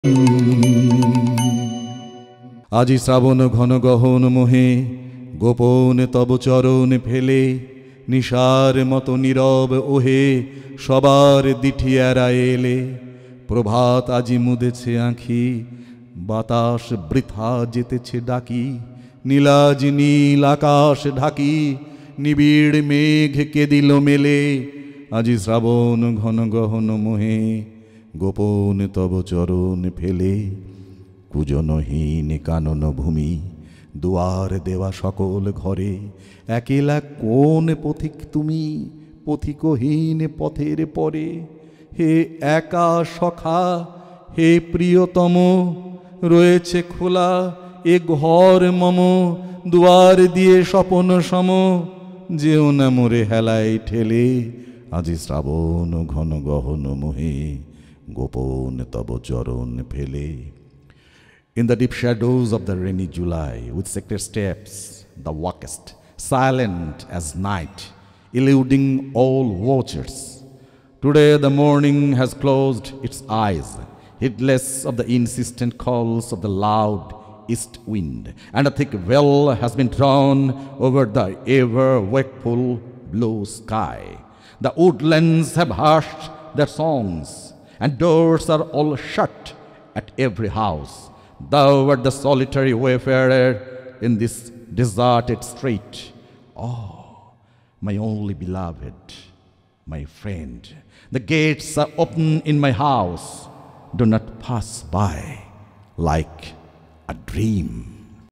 আজি শ্রাবণ ঘন গহন মোহে গোপন তব চরণ ফেলে নিশার মতো নীরব ওহে সবার দিঠি এড়ায় এলে। প্রভাত আজি মুদেছে আঁখি, বাতাস বৃথা যেতেছে ডাকি, নীলাজ নীল আকাশ ঢাকি, নিবিড় মেঘ কে দিল মেলে। আজি শ্রাবণ ঘন গহন মোহে গোপন তব চরণ ফেলে। কুজনহীন কানন ভূমি দুয়ার দেওয়া সকল ঘরে, একেলা কোন পথিক তুমি পথিকহীন পথের পরে। হে একা সখা হে প্রিয়তম, রয়েছে খোলা এ ঘর মম, দুয়ার দিয়ে স্বপন সম, যেও না মোরে হেলায় ঠেলে। আজি শ্রাবণ ঘন গহন মোহে গোপন তব চরণ ফেলে। In the deep shadows of the rainy July, with secret steps thou walkest, silent as night, eluding all watchers. Today the morning has closed its eyes, heedless of the insistent calls of the loud east wind, and a thick veil has been drawn over the ever-wakeful blue sky. The woodlands have hushed their songs, and doors are all shut at every house. Thou art the solitary wayfarer in this deserted street. Oh, my only beloved, my friend, the gates are open in my house. Do not pass by like a dream.